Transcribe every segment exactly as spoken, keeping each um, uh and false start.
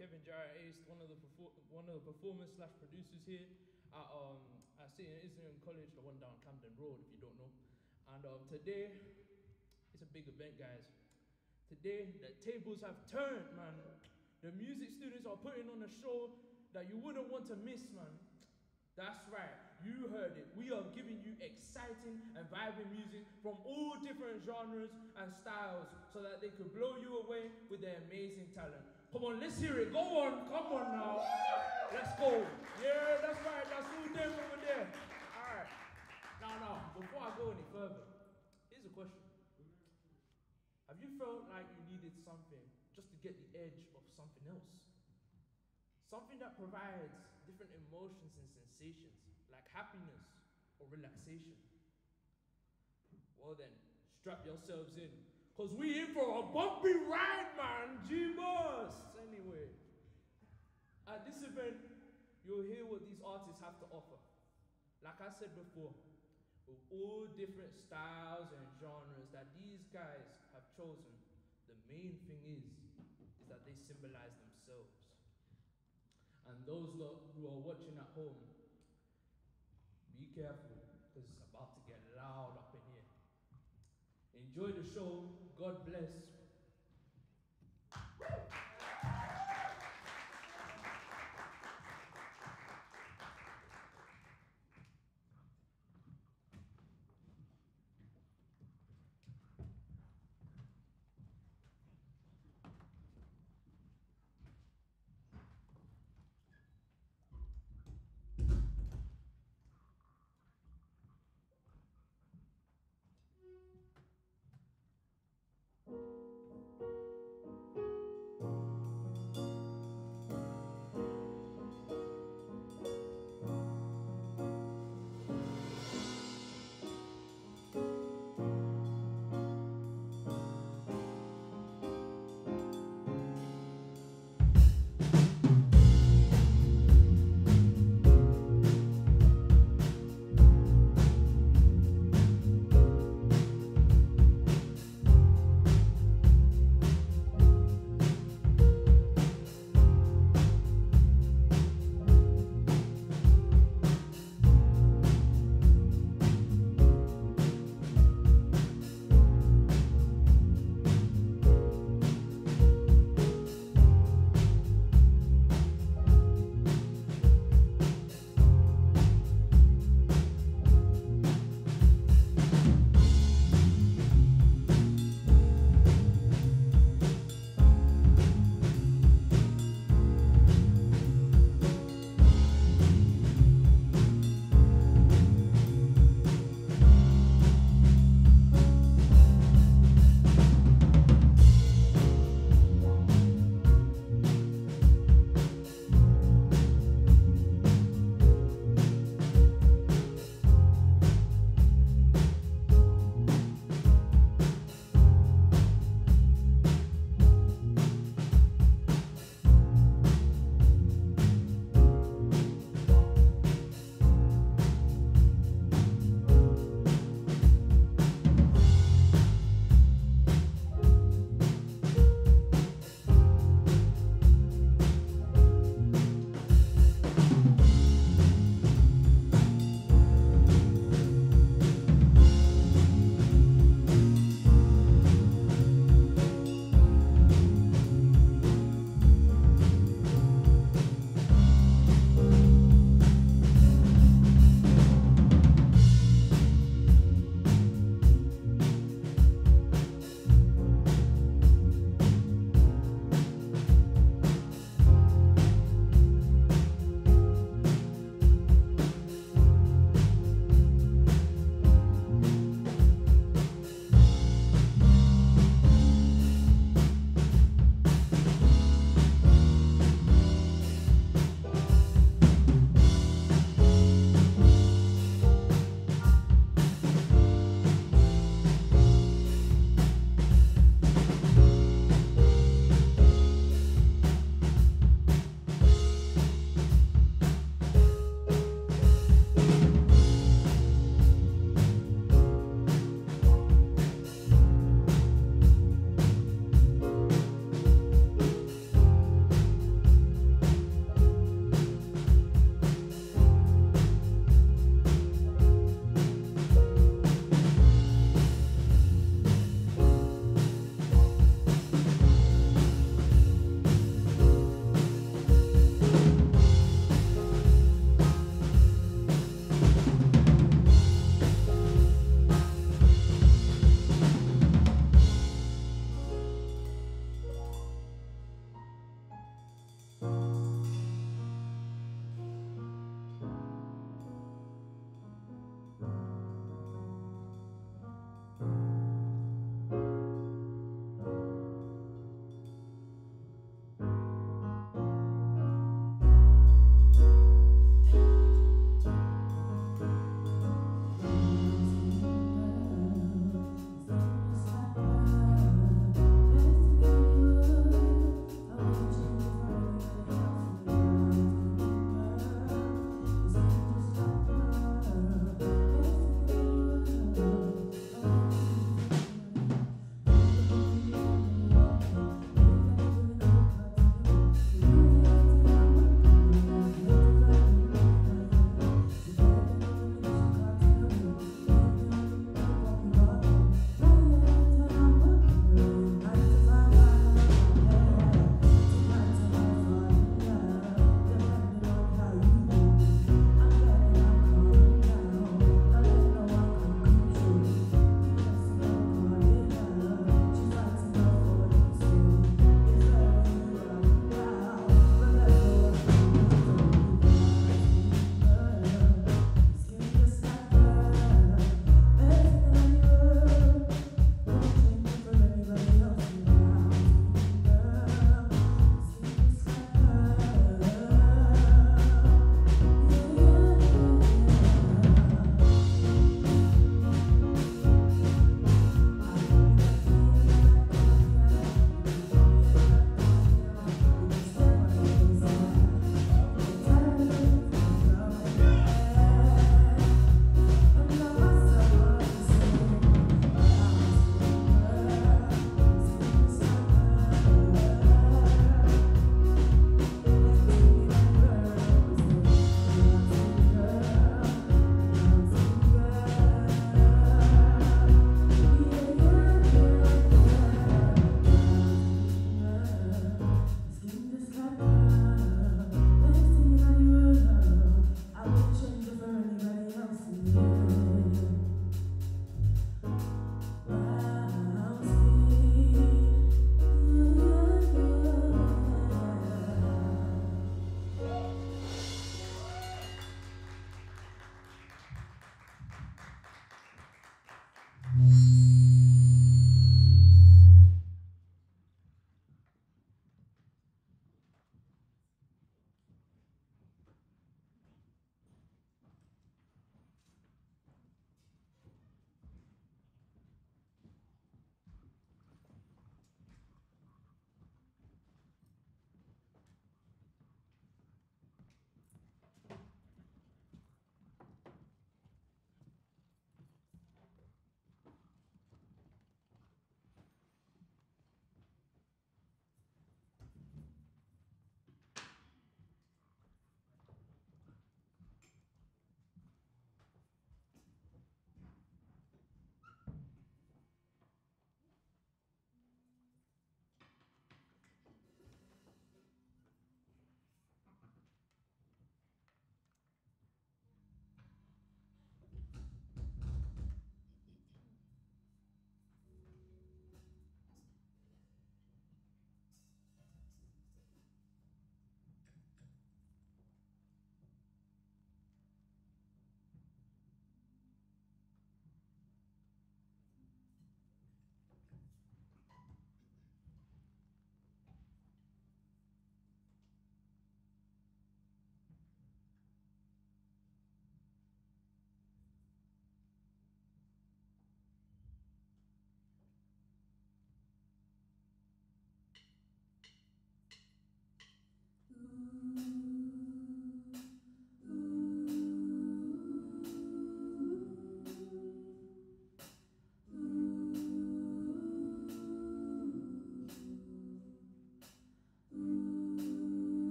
Kevin Jarrett Ace, one of the perfor- one of the performers slash producers here at um at City and Islington College, the one down Camden Road, if you don't know. And um, today, it's a big event, guys. Today, the tables have turned, man. The music students are putting on a show that you wouldn't want to miss, man. That's right, you heard it. We are giving you exciting and vibrant music from all different genres and styles so that they could blow you away with their amazing talent. Come on, let's hear it. Go on, come on now. Let's go. Yeah, that's right, that's who them over there. All right. Now, now, before I go any further, here's a question. Have you felt like you needed something just to get the edge of something else? Something that provides different emotions and sensations, like happiness or relaxation. Well then, strap yourselves in, cause we in for a bumpy ride, man, G-Boss! Anyway, at this event, you'll hear what these artists have to offer. Like I said before, with all different styles and genres that these guys have chosen, the main thing is, is that they symbolize themselves. And those lot who are watching at home, be careful, because it's about to get loud up in here. Enjoy the show. God bless.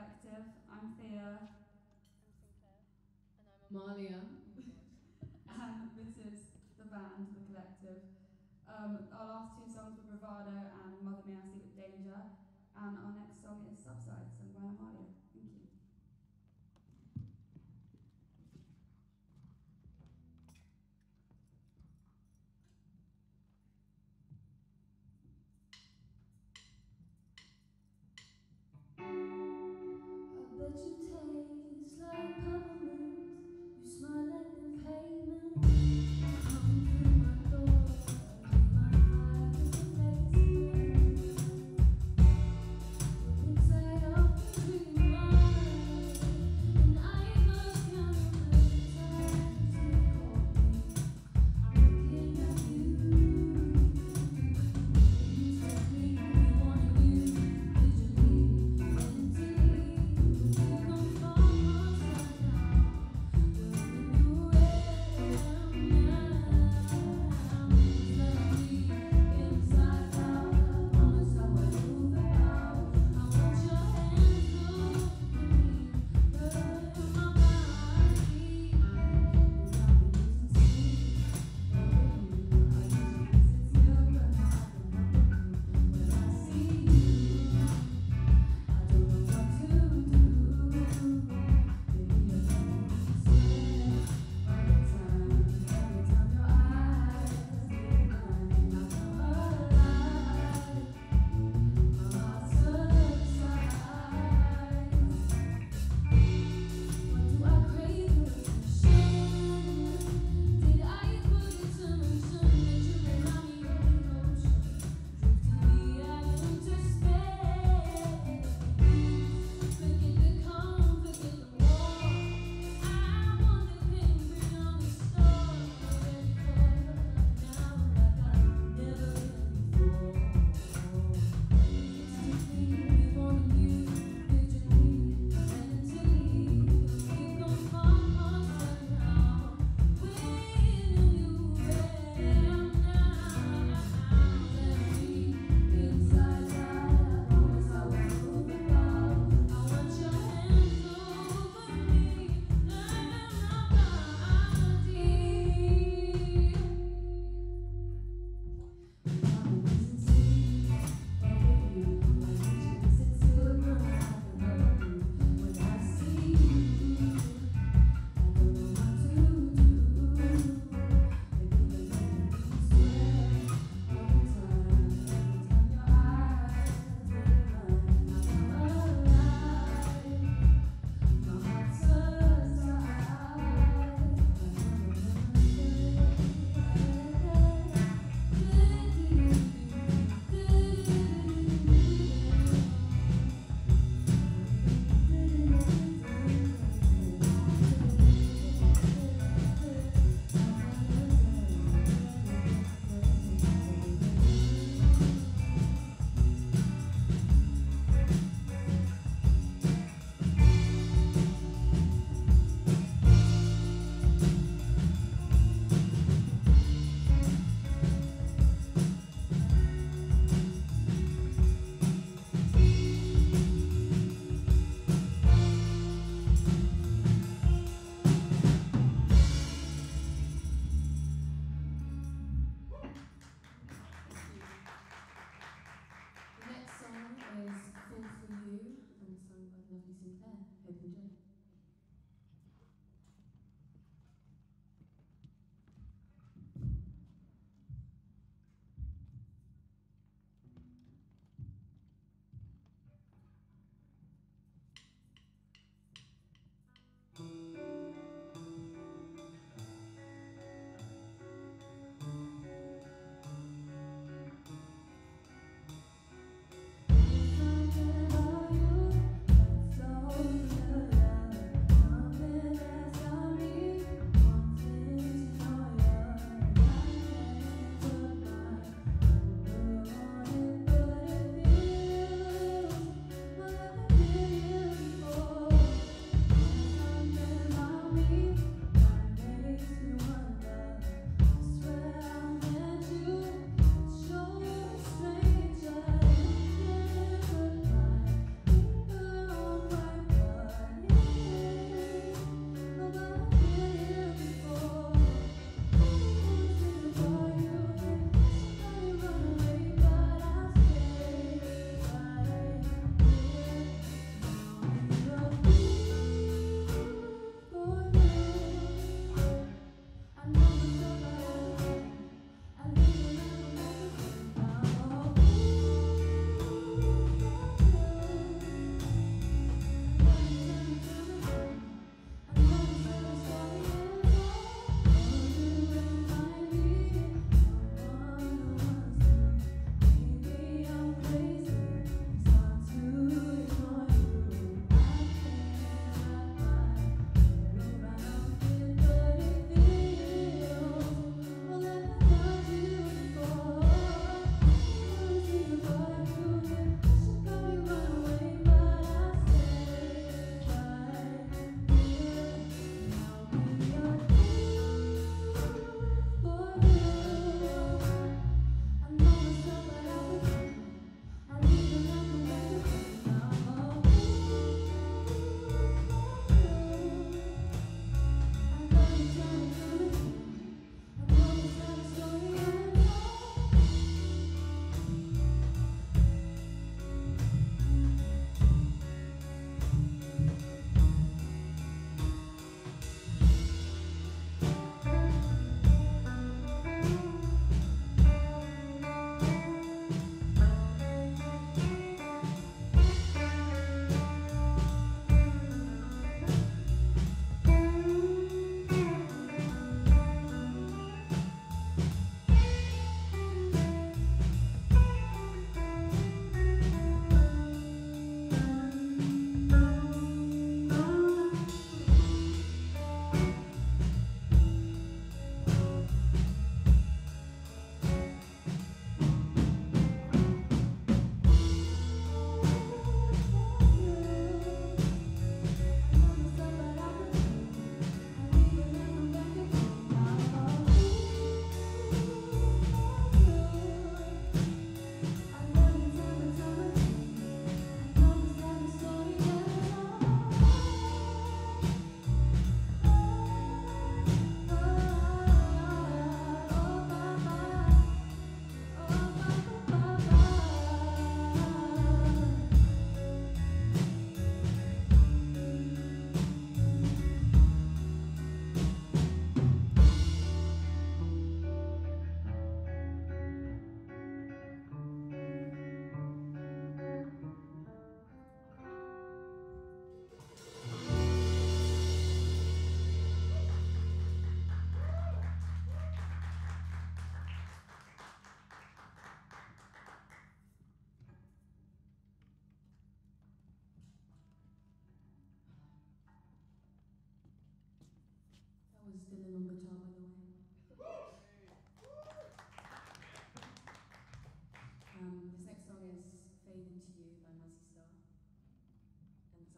Collective. I'm Thea. I'm Sinclair. And I'm Amalia. And this is the band, The Collective. Um, our last two songs were Bravado and Mother May I Sleep with Danger. And our next song is Subside, sung by Amalia. Thank you. I bet you taste like peppermint. You smell like the pavement. Come through my door, my fire is a basement. Inside of the dream mind, and I must count the times you called me. Looking at you, you said me, we wanted you. Did you leave? When did you leave?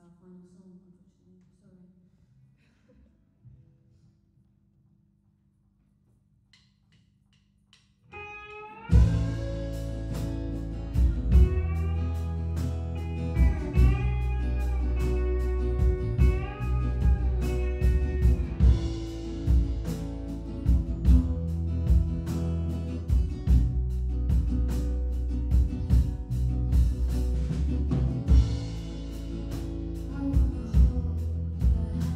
our final song, unfortunately. Sorry. I wanna hold your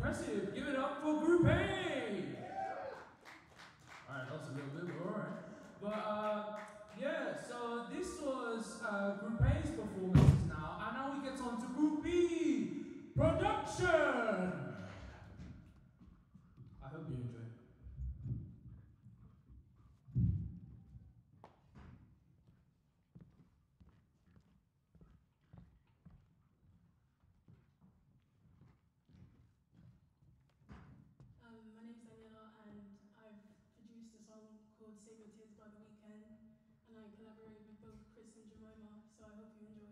impressive. Give it up for Group A. Alright, that was a little bit, but alright. But uh, yeah, so this was uh, Group A's performances now, and now we get on to Group B, production. I hope you enjoy. Um, my name's Daniela and I've produced a song called Save Your Tears by The Weeknd, and I collaborated with both Chris and Jemima, so I hope you enjoy.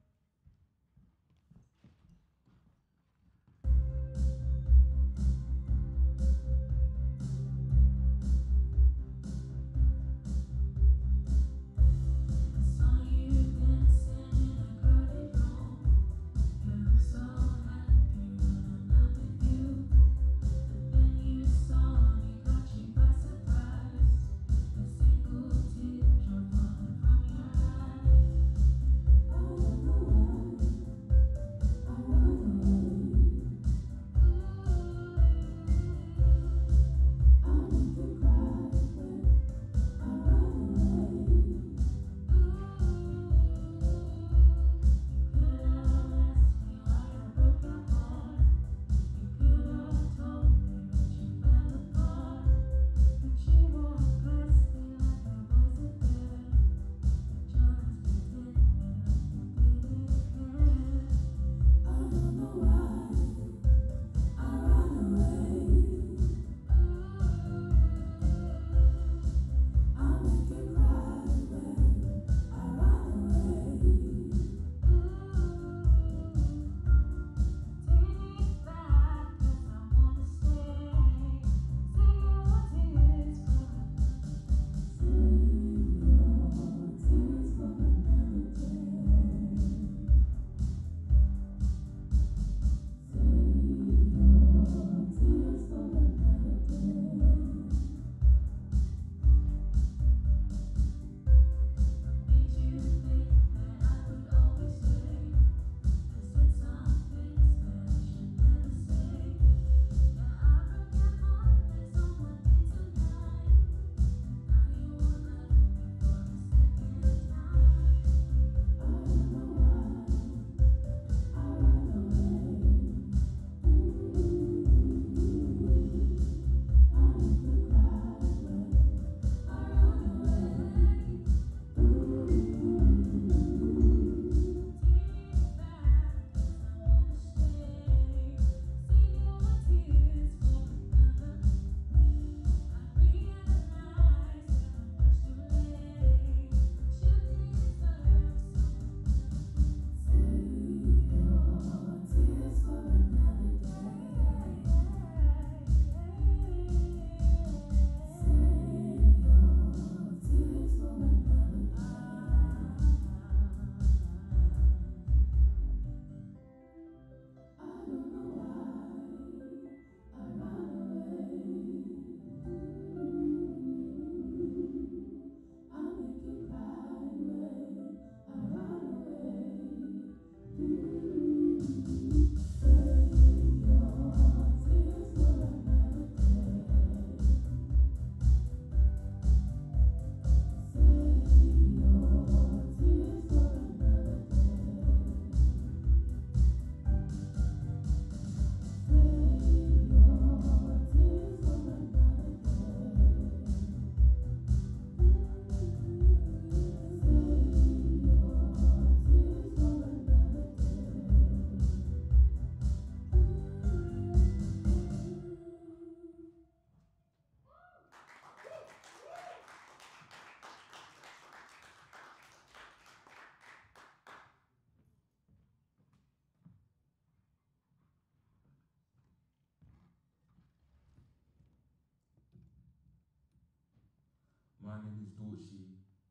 My name is Dorchi,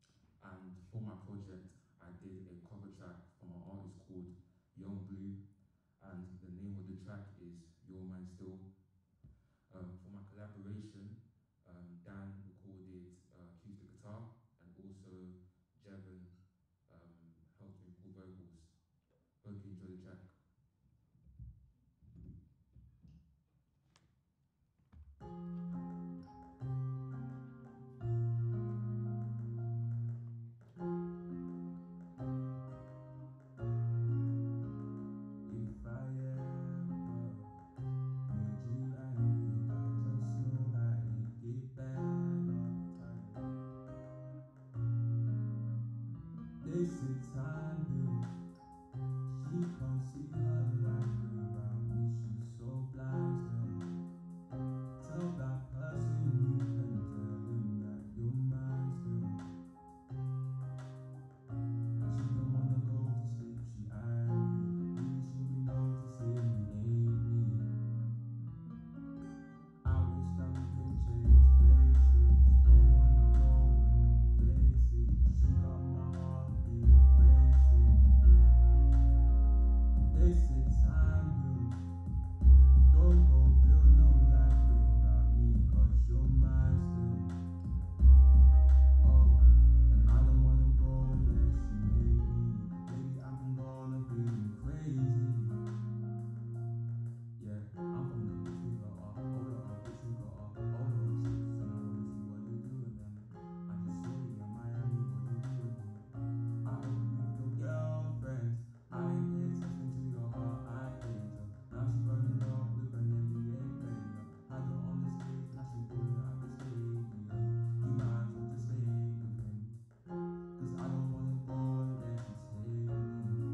and for my project, I did a cover track from an artist called Young Blue, and the name of the track is Your Man Still. Um, for my collaboration, um, Dan recorded uh, acoustic guitar, and also Jevon um, helped me record vocals. Hope you enjoy the track. They say time heals. She can't see her life without me. She's so blind still. Tell that person you can tell him that you're mine still. And she don't wanna go to sleep. She angry. Really should be noticing he ain't me. I wish that we could change places. Don't wanna know new faces. She got my heartbeat racing. They say time heals. Don't go build no life without me, cause you're mine still. Oh, and I don't wanna go unless you make me. Maybe I can go on a feeling crazy. Yeah, I'm from the bitch we got up, oh the oh bitch we got up, oh the oh chicks, and I wanna see what you do with them. I just saw you in Miami, what you do with me? I hope you with your girlfriends. I ain't pay attention to your heart, I hate her. Now she burning up with an N B A player. Had her on the stage, now she pulling out the stadium. You might as well just stay with him, cause I don't wanna go unless you take me.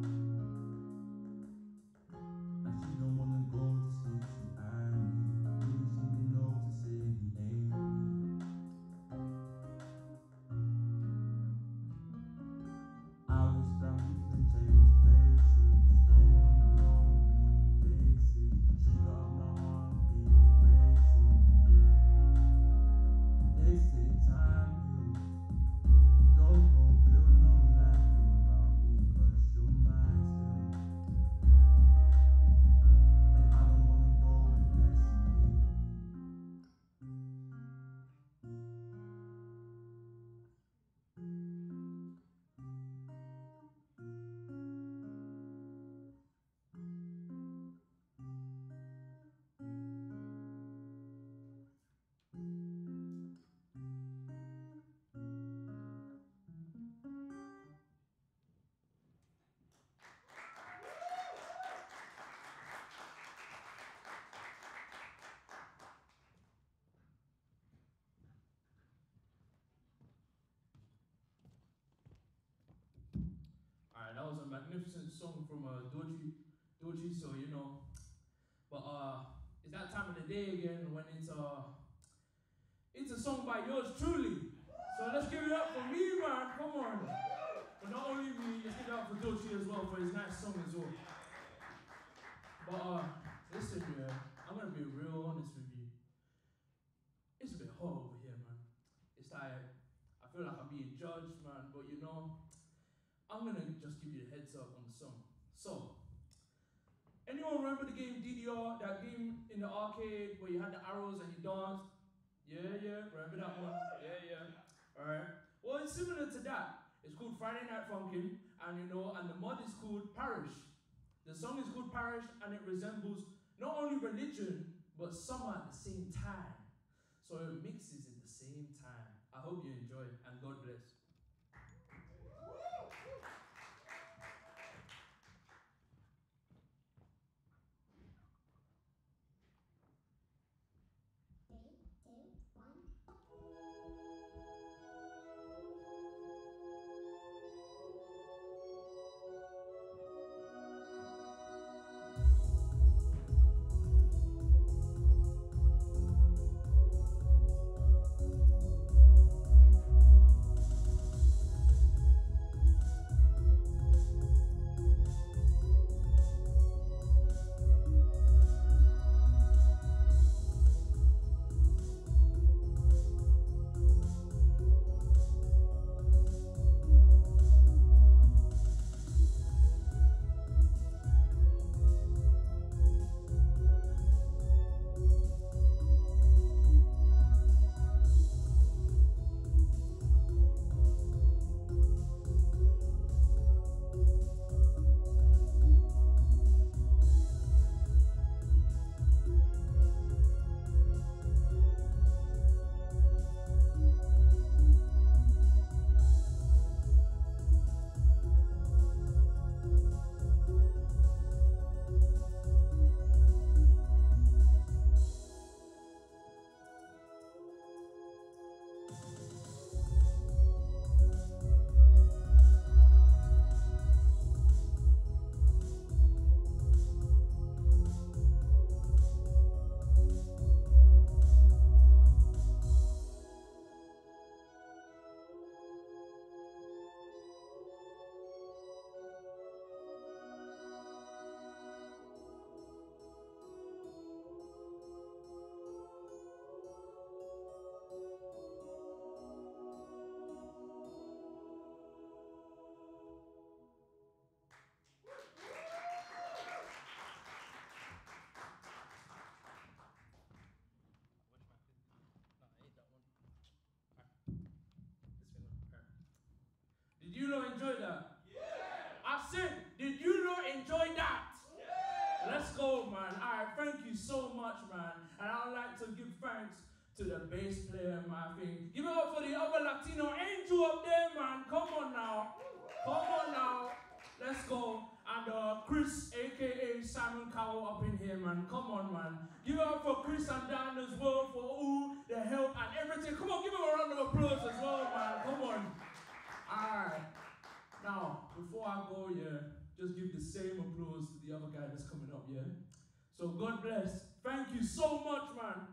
And she don't wanna go to sleep, she angry. Really she be noticing he ain't me. I wish that we could change places. Don't wanna know new faces. She got my heartbeat racing. They say time heals. Don't go build no life without me, cause you're mine still. And I don't wanna go unless you make me. Alright, that was a magnificent song from uh, Doji, Doji. So you know, but uh, it's that time of the day again when it's uh, it's a song by yours truly. So let's give it up for me, man. Come on. But not only me, let's give it up for Doji as well for his nice song as well. But uh, listen, yeah, I'm gonna be real honest with you. It's a bit hot over here, man. It's like I feel like I'm being judged, man. But you know, I'm gonna just give you a heads up on the song. So, anyone remember the game D D R? That game in the arcade where you had the arrows and you danced? Yeah, yeah. Remember that one? Yeah, yeah. All right. Well, it's similar to that. It's called Friday Night Funkin', and you know, and the mod is called Parish. The song is called Parish, and it resembles not only religion but summer at the same time. So it mixes at the same time. I hope you enjoy, and God bless. Thank to the bass player, my thing. Give it up for the other Latino angel up there, man. Come on now. Come on now. Let's go. And uh, Chris, aka Simon Cowell, up in here, man. Come on, man. Give it up for Chris and Dan as well for all the help and everything. Come on, give him a round of applause as well, man. Come on. Alright. Now, before I go, yeah, just give the same applause to the other guy that's coming up, yeah? So God bless. Thank you so much, man.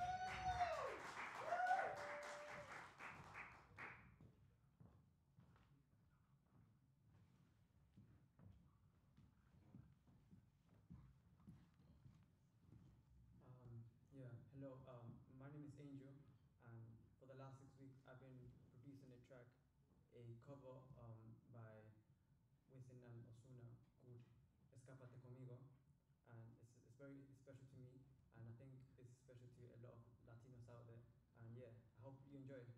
Um, yeah, hello. Um, my name is Angel, and for the last six weeks, I've been producing a track, a cover um, by Wisin and Osuna called Escapate Conmigo, and it's, it's very special to me, and I think it's special to a lot of Latinos out there. And yeah, I hope you enjoy it.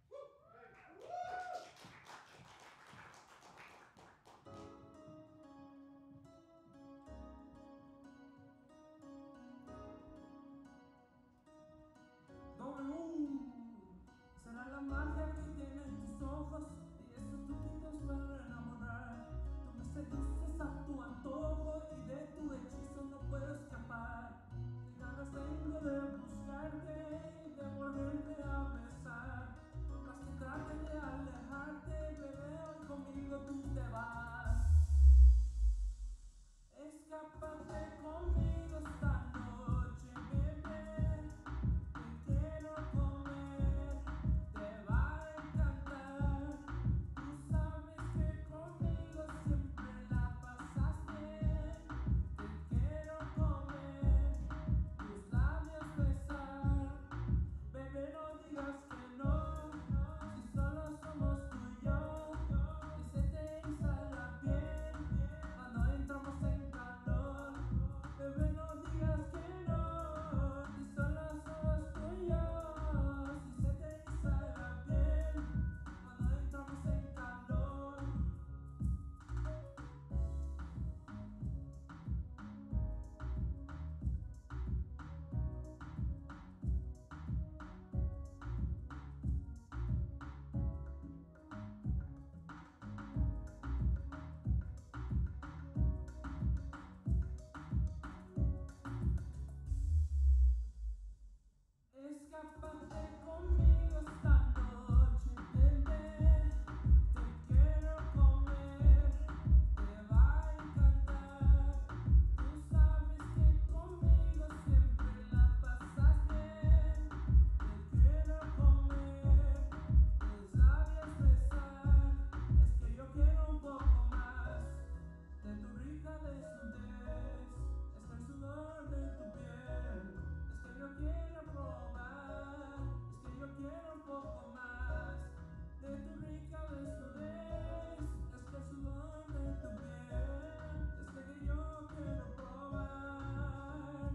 W. Será la magia que tienen tus ojos y esos truquitos para enamorar. Tú me seduces a tu antojo y de tu hechizo no puedo escapar. Qué ganas tengo de buscarte y de volverte a besar. Por más que trate de alejarte, bebé, hoy conmigo tú te vas. Escápate conmigo esta noche, bebé. Te quiero comer, te va a encantar. Tú sabes que conmigo siempre la pasas bien. Te quiero comer, tus labios besar. Bebé, no digas que no, si solo somos tú y yo. Y se te eriza la piel cuando entramos en calor. Bebé, no digas que no, si solo somos tú y yo. Si se te eriza la piel cuando entramos en calor. Escápate conmigo esta noche, bebé. Te quiero comer, te va a encantar. Tú sabes que conmigo siempre la pasas bien. Te quiero comer, tus labios besar. Es que yo quiero un poco más de tu rica desnudez. Es que el sudor de tu piel. Es que yo quiero probar, es que yo quiero un poco más de tu rica desnudez. Es que el sudor de tu piel, es que yo quiero probar.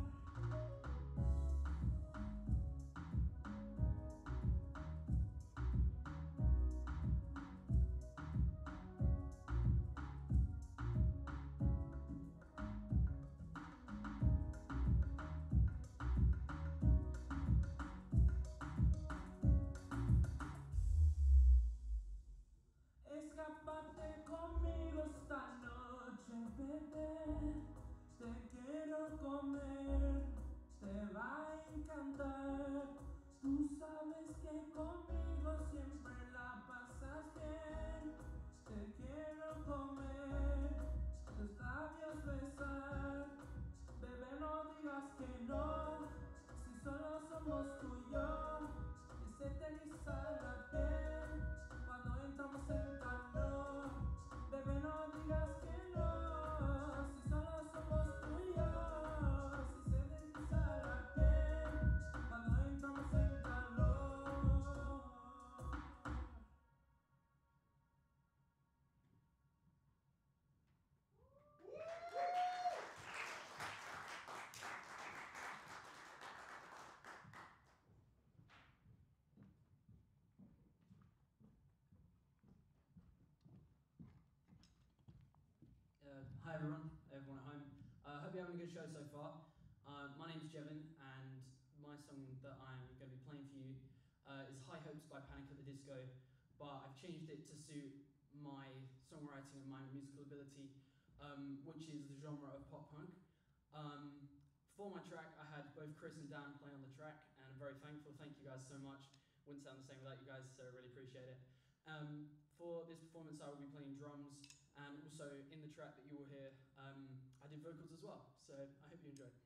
Escápate conmigo esta noche, bebé. Te quiero comer, te va a encantar. Tú sabes que conmigo siempre la pasas bien. Te quiero comer, tus labios besar. Bebé, no digas que no, si solo somos tú y yo. Y se te eriza la piel cuando entramos en calor. Bebé, no digas que no, si solo somos tú y yo. Si se te eriza la piel cuando entramos en calor. Uh, hi everyone, everyone at home. I uh, hope you're having a good show so far. Uh, my name's Jevin, and my song that I'm going to be playing Hopes by Panic at the Disco, but I've changed it to suit my songwriting and my musical ability, um, which is the genre of pop punk. Um, for my track, I had both Chris and Dan play on the track, and I'm very thankful. Thank you guys so much. Wouldn't sound the same without you guys, so I really appreciate it. Um, for this performance, I will be playing drums, and also in the track that you will hear, um, I did vocals as well, so I hope you enjoy.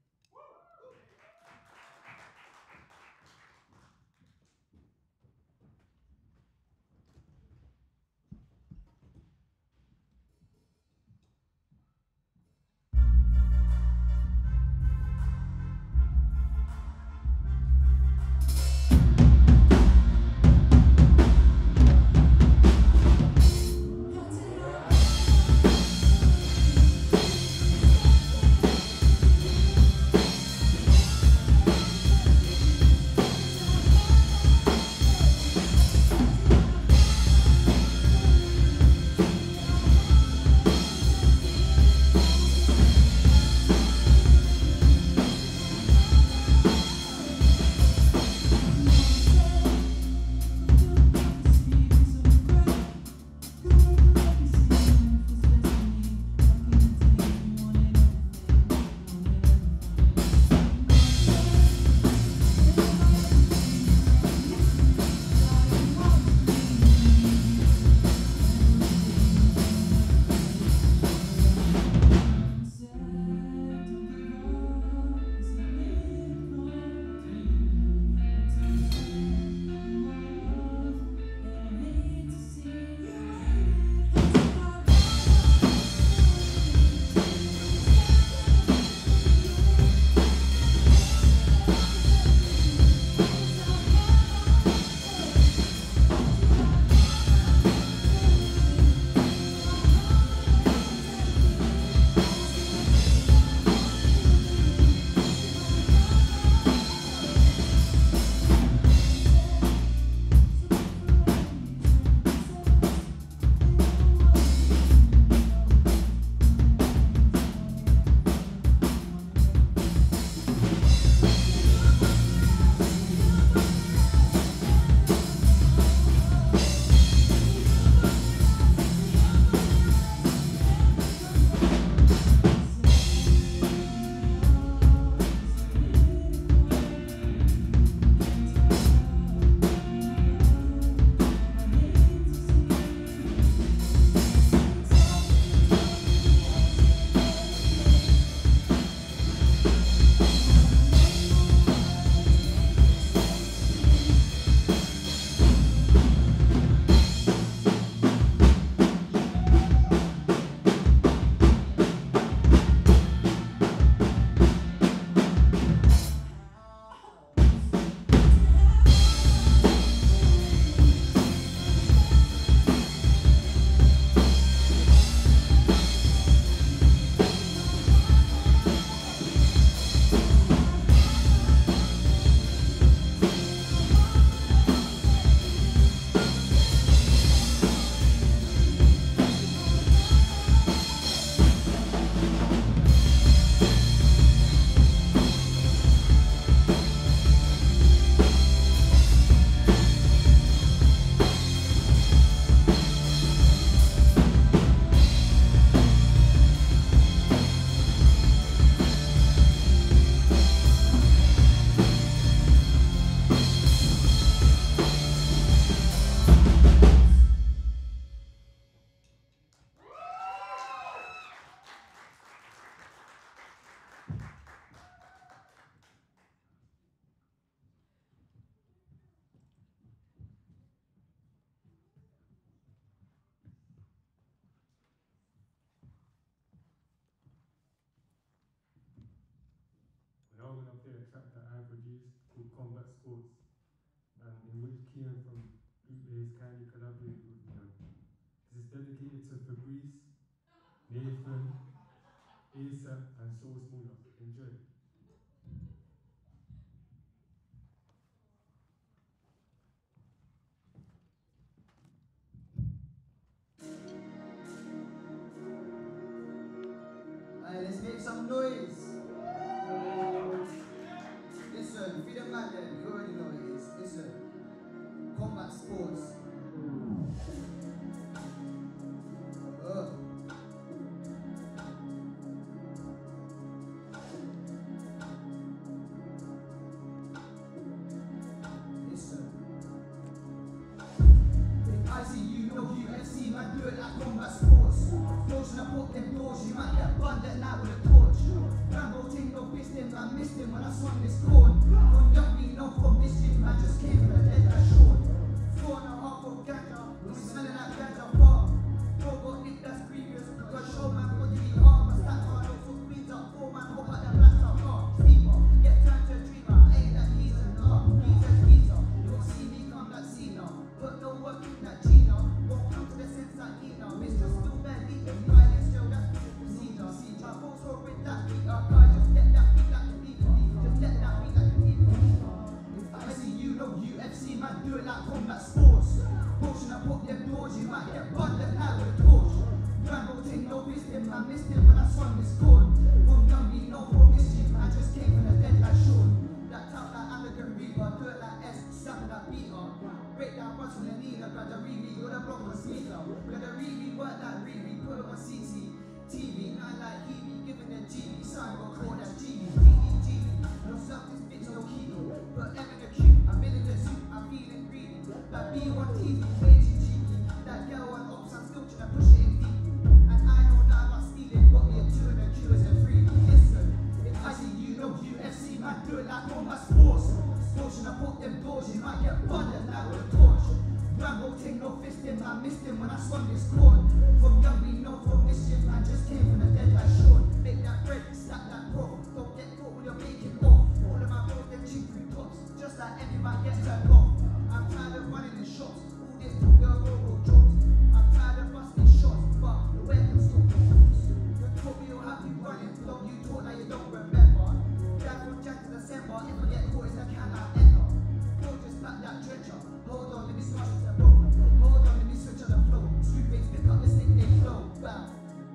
Now we're going to play a track that I produced called Combat Sports, um, in which Kian from Group A has kindly collaborated with me on. This is dedicated to Fabrice, Nathan, ASAP, and Soul Smaller. Enjoy. Alright, let's make some noise. Listen, feed the man then, you already know it is. Listen, combat combat sports. Uh. Listen. If I see you, no U F C, man, do it like combat sports. Motion, I put them doors, you might get burned that night with a torch. Rambo ting, no fist him, I missed him when I swung this corn. From young me, no from mischief, man, just came from the dead like Sean. Four and a half of ganja, when we smelling like ganja bar. Bro got nicked, that's previous, because show man, what did he harm? I stack hard, no foot queens up, four man, hop out that black top car. Sleeper, get turned to a dreamer, ain't that geezer, nah, geezer's geezer. You won't see me come like Cena, but no work in that Gina. Won't come to the sense like Ina, Mister Still bad leaders, violence, yo, that's the procedure. My folks hope with that beat, our guy, just let that beat like a diva, just let that beat like a diva. If I see you, no U F C, man, do it like combat sports. Motion, I put them doors, you might get burned that night with a torch. Rambo ting, no fist him, I missed him when I swung this corn. From young me, no for mischief, I just came from the dead like Sean. That talk like Anakin Reaper, do it like S, slapping that beater. Break down runs from the Nina, grab the Riri, go the block on sneaker. Grab the Riri, work like Riri, put it on C C T V, not like Hebe, giving the G B, sign go call that G B, G B, G B. No suck this bitch, no kilo. Put M in the cube, I'm in the suit, I'm feeling greedy. Like B one T V, way too cheeky. That girl on ops, I'm still trying to push it in deep. And I know that about stealing, got me a two and a Q as a three. Listen, if I see you, no U F C, man, do it like combat sports. Motion, I put them doors, you might get burned at night with a torch. Rambo ting, no fist him, I missed him when I swung this corn. From young me, no from mischief, I just came from the dead like Sean. Make that bread, stack that broth, don't get caught when you're making off. All of my bros, them cheap free tops, just like everybody gets turned off. I'm tired of running in shots, all this two girl robo jobs. I'm tired of busting shots, but the weapons stop me. You told me you'll have you running, don't you talk like you don't remember. Dad from Jan to December, if I get caught, it's the can I enter. Don't just back that drencher, hold on, let me smash the rope. Hold on, let me switch on the flow. Street baits pick up the stick, they flow. Bam.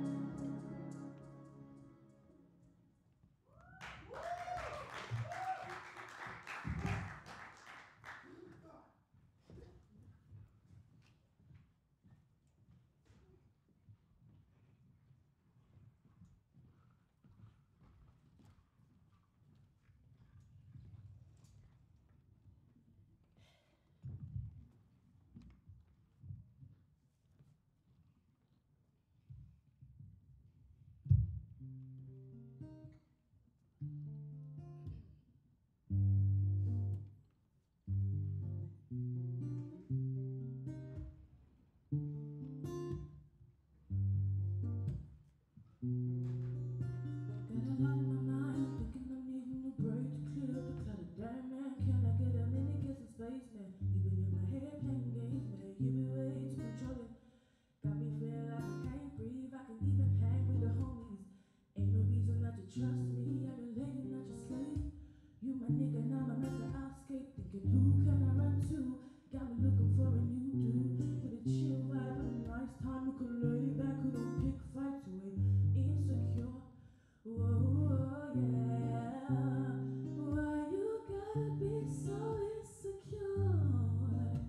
Got a lot in my mind, thinking I'm needing a break to clear up the clutter. Damn man, can I get a minute, get some space, man? You been in my head playing games, man. You be way too controlling. Got me feeling like I can't breathe. I can even hang with the homies. Ain't no reason not to trust me. I'm your lady, not your slave. You my nigga, now my mental escape. Thinking who can I run to? Got me looking for a new dude with a chill vibe and a nice time. We could lay back, we don't pick fights away. Insecure. Whoa, yeah. Why you gotta be so insecure?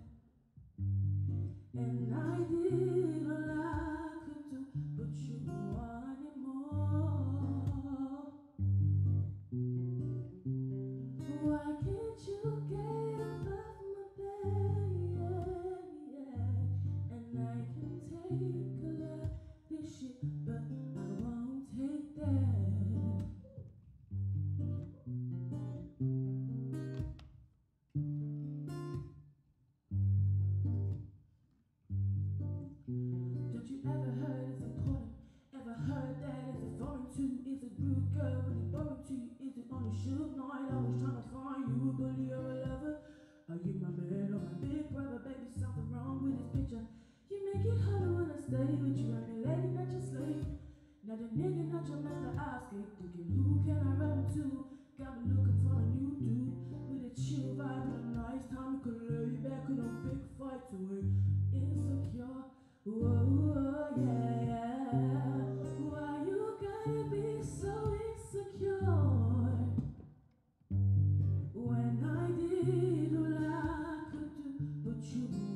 And I did all I could do, but you wanted more. Why can't you get above my bed? Yeah. And I can take a lot of this shit, but I won't take that. Don't you ever heard it's important? Ever heard that is it foreign to you? Is it rude, girl, really boring to you? Is it on a shoot night? Always trying to find you a bully or a lover. Are you my man or my big brother? Baby, something wrong with this picture. You make it harder when I stay with you. I'm your lady, not your slave. Not a nigga, not your mental escape. Thinking who can I run to? Got me looking for a new dude with a chill vibe and a nice time. We could lay back with no big fights away. Insecure. Whoa, yeah. Why you gotta be so insecure? When I did all I could do, but you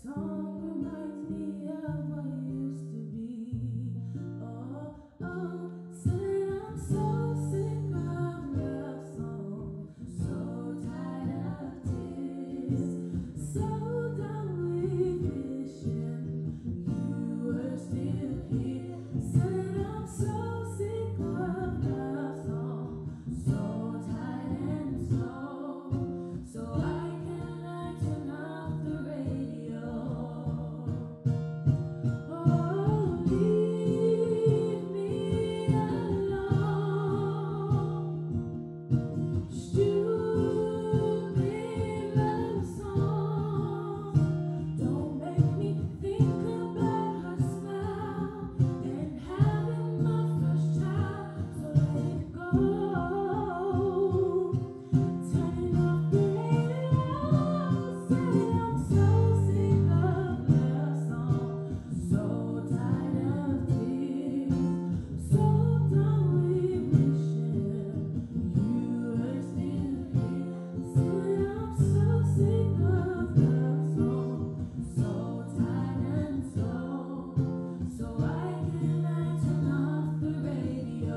song reminds me of what used to be. Oh, oh, said I'm so sick of love songs, so tired of tears, so done with wishing you were still here. Said I'm so sick of love songs, so tired and slow, so I can lighten up the radio. Oh, leave me alone. Stupid love songs don't make me think about her smile and having my first child. So let it go. Turning off the radio. Said I'm so sick of love songs, so tired of tears, so done with wishing you were still here. Said I'm so sick of love songs, so tired and slow, so I can lighten up the radio.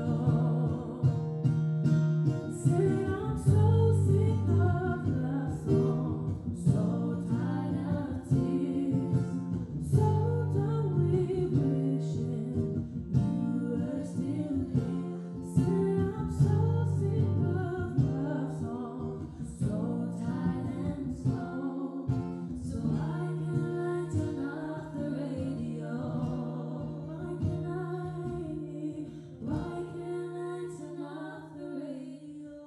Said I'm so sick of love songs, so tired of tears, so done with wishing you were still here. Said I'm so sick of love songs, so tired and slow, so I can lighten up the radio. Why can I? Why can I turn off the radio?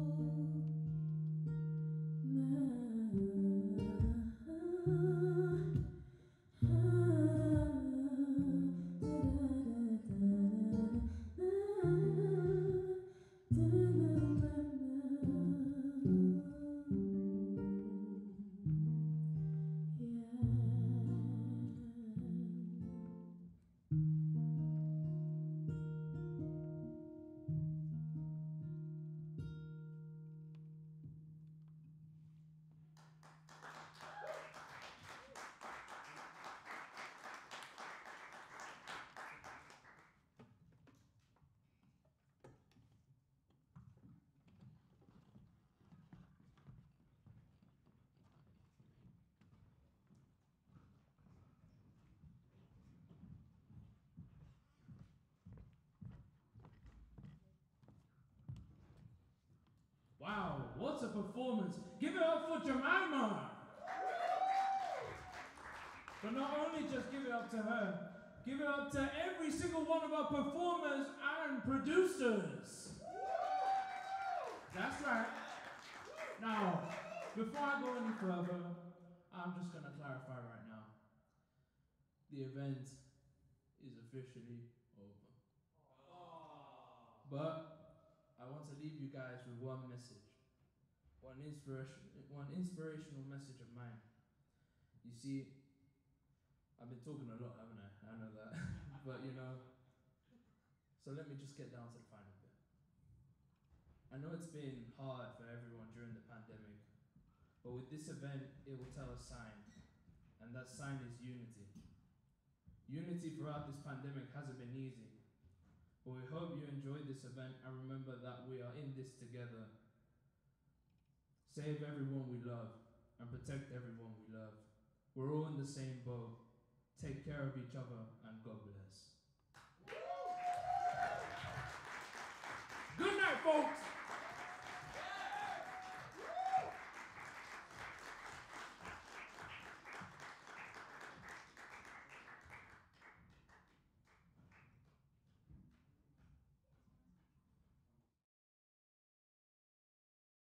Wow, what a performance. Give it up for Jemima. But not only just give it up to her, give it up to every single one of our performers and producers. That's right. Now, before I go any further, I'm just going to clarify right now. The event is officially over. But I want to leave you guys with one message, one inspiration, one inspirational message of mine. You see, I've been talking a lot, haven't I? I know that. But you know, so let me just get down to the final bit. I know it's been hard for everyone during the pandemic, but with this event, it will tell a sign, and that sign is unity. Unity throughout this pandemic hasn't been easy, but we hope you enjoyed this event and remember that we are in this together. Save everyone we love and protect everyone we love. We're all in the same boat. Take care of each other and God bless. Good night, folks.